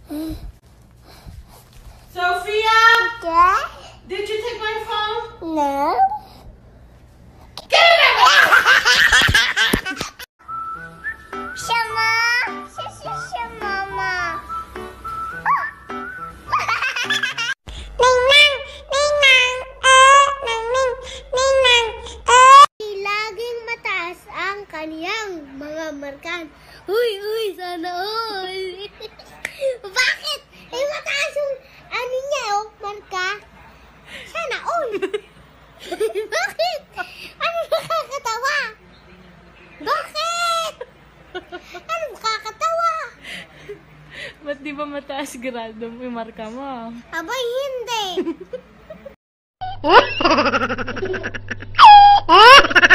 Sophia? Yeah? Did you take my phone? No. Siya mama. Laging mataas ang kaniyang mga markan. Uy, sana all. Bakit? Mataas yung ano niya, marka. Sana all. Bakit? Ano nakakatawa? Bakit? Ano nakakatawa? Ba't di ba mataas grado mo yung marka mo? Abay, hindi.